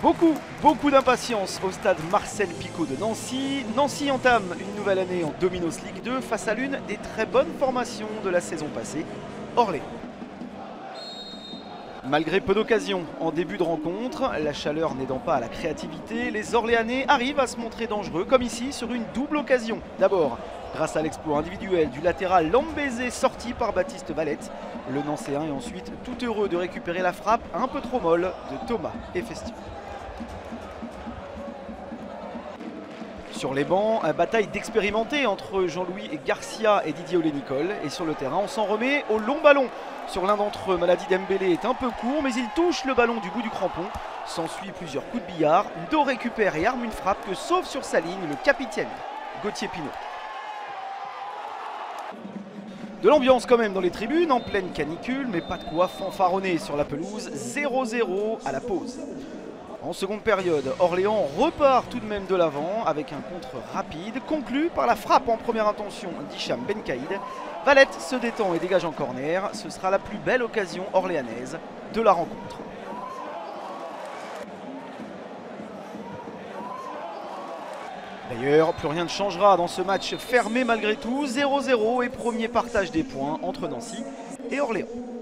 Beaucoup d'impatience au stade Marcel Picot de Nancy. Nancy entame une nouvelle année en Dominos League 2 face à l'une des très bonnes formations de la saison passée, Orléans. Malgré peu d'occasions en début de rencontre, la chaleur n'aidant pas à la créativité, les Orléanais arrivent à se montrer dangereux, comme ici sur une double occasion. D'abord, grâce à l'exploit individuel du latéral Lambézé sorti par Baptiste Valette, le Nancéen est ensuite tout heureux de récupérer la frappe un peu trop molle de Thomas Hefestian. Sur les bancs, bataille d'expérimentés entre Jean-Louis Garcia et Didier Olé-Nicole. Et sur le terrain, on s'en remet au long ballon. Sur l'un d'entre eux, Maladi Dembélé est un peu court, mais il touche le ballon du bout du crampon. S'ensuit plusieurs coups de billard. Do récupère et arme une frappe que sauve sur sa ligne le capitaine Gauthier Pinot. De l'ambiance quand même dans les tribunes, en pleine canicule, mais pas de quoi fanfaronner sur la pelouse. 0-0 à la pause. En seconde période, Orléans repart tout de même de l'avant avec un contre rapide, conclu par la frappe en première intention d'Hicham Benkaïd. Valette se détend et dégage en corner. Ce sera la plus belle occasion orléanaise de la rencontre. D'ailleurs, plus rien ne changera dans ce match fermé malgré tout. 0-0 et premier partage des points entre Nancy et Orléans.